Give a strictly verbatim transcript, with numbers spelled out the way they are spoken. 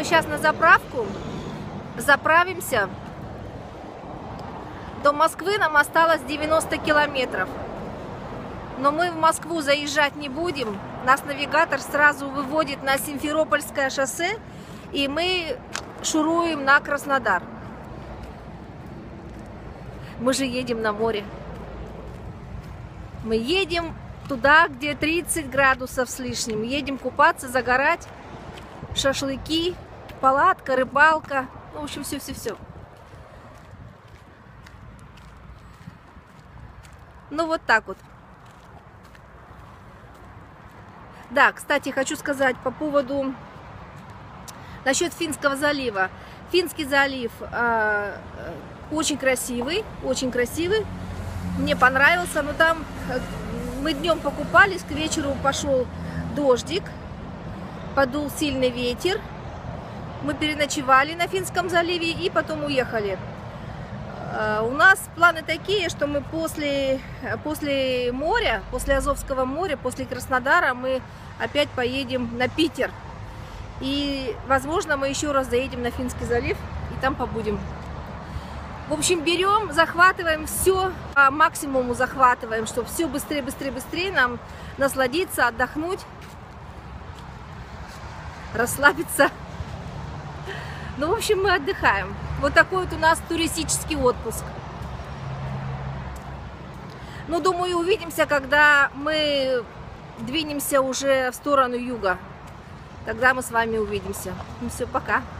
сейчас на заправку, заправимся. До Москвы нам осталось девяносто километров. Но мы в Москву заезжать не будем. Нас навигатор сразу выводит на Симферопольское шоссе, и мы шуруем на Краснодар. Мы же едем на море. Мы едем туда, где тридцать градусов с лишним. Едем купаться, загорать, шашлыки, палатка, рыбалка. Ну, в общем, все-все-все. Ну, вот так вот. Да, кстати, хочу сказать по поводу насчет Финского залива. Финский залив э, очень красивый, очень красивый. Мне понравился, но там мы днем покупались, к вечеру пошел дождик, подул сильный ветер. Мы переночевали на Финском заливе и потом уехали. У нас планы такие, что мы после, после моря, после Азовского моря, после Краснодара мы опять поедем на Питер. И, возможно, мы еще раз заедем на Финский залив и там побудем. В общем, берем, захватываем все, по максимуму захватываем, чтобы все быстрее, быстрее, быстрее нам насладиться, отдохнуть, расслабиться. Ну, в общем, мы отдыхаем. Вот такой вот у нас туристический отпуск. Ну, думаю, увидимся, когда мы двинемся уже в сторону юга. Тогда мы с вами увидимся. Ну, все, пока.